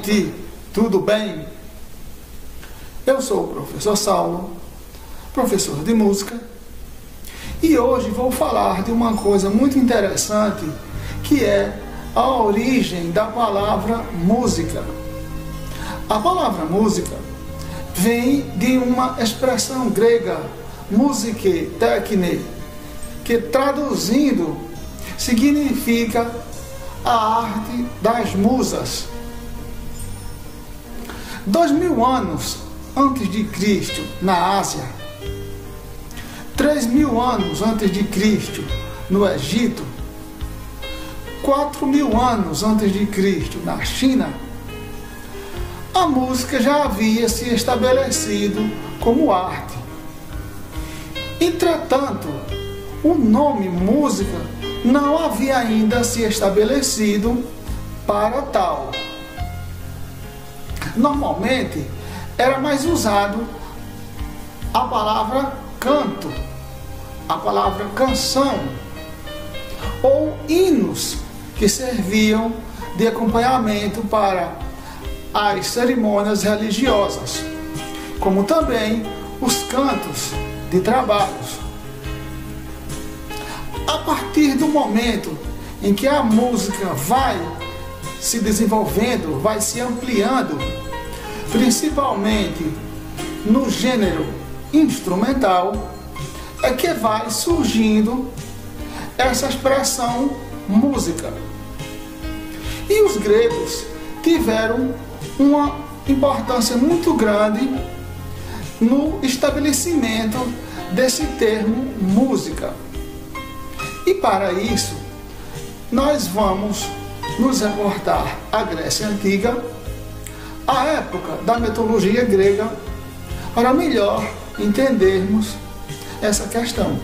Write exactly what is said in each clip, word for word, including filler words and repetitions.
noite, tudo bem? Eu sou o professor Saulo, professor de música, e hoje vou falar de uma coisa muito interessante, que é a origem da palavra música. A palavra música vem de uma expressão grega, musique, techne, que traduzindo significa a arte das musas. Dois mil anos antes de Cristo na Ásia, três mil anos antes de Cristo no Egito, quatro mil anos antes de Cristo na China, a música já havia se estabelecido como arte. Entretanto, o nome música não havia ainda se estabelecido para tal. Normalmente, era mais usado a palavra canto, a palavra canção, ou hinos que serviam de acompanhamento para as cerimônias religiosas, como também os cantos de trabalhos. A partir do momento em que a música vai se desenvolvendo, vai se ampliando, principalmente no gênero instrumental, é que vai surgindo essa expressão música. E os gregos tiveram uma importância muito grande no estabelecimento desse termo música. E para isso, nós vamos nos reportar à Grécia Antiga, à época da mitologia grega, para melhor entendermos essa questão.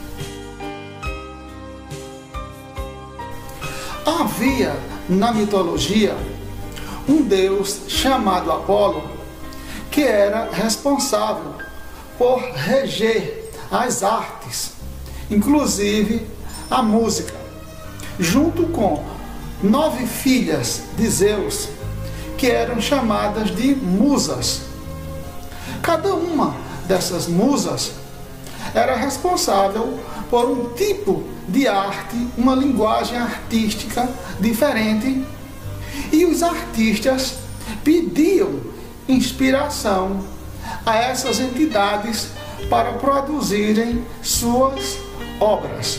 Havia na mitologia um deus chamado Apolo, que era responsável por reger as artes, inclusive a música, junto com nove filhas de Zeus, que eram chamadas de musas. Cada uma dessas musas era responsável por um tipo de arte, uma linguagem artística diferente, e os artistas pediam inspiração a essas entidades para produzirem suas obras.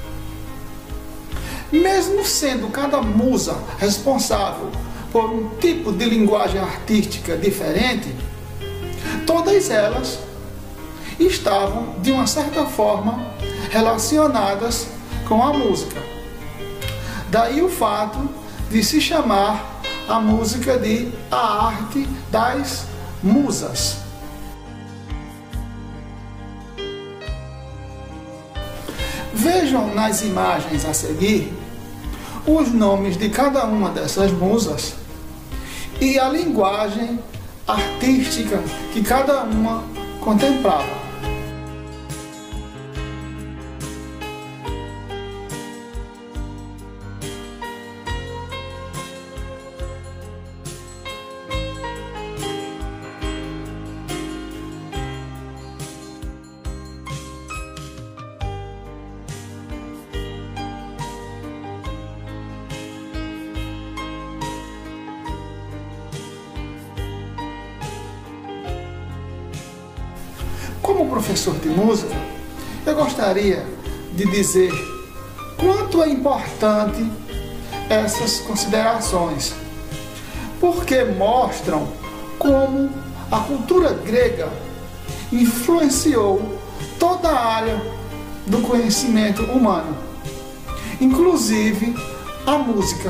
Mesmo sendo cada musa responsável por um tipo de linguagem artística diferente, todas elas estavam, de uma certa forma, relacionadas com a música. Daí o fato de se chamar a música de a arte das musas. Vejam nas imagens a seguir os nomes de cada uma dessas musas e a linguagem artística que cada uma contemplava. Como professor de música, eu gostaria de dizer quanto é importante essas considerações, porque mostram como a cultura grega influenciou toda a área do conhecimento humano, inclusive a música.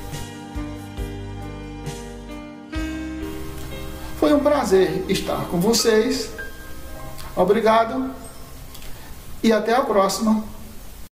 Foi um prazer estar com vocês. Obrigado e até a próxima.